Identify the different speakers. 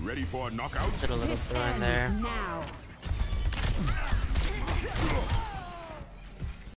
Speaker 1: Ready for a knockout?
Speaker 2: Did a little throw in there.
Speaker 3: Now.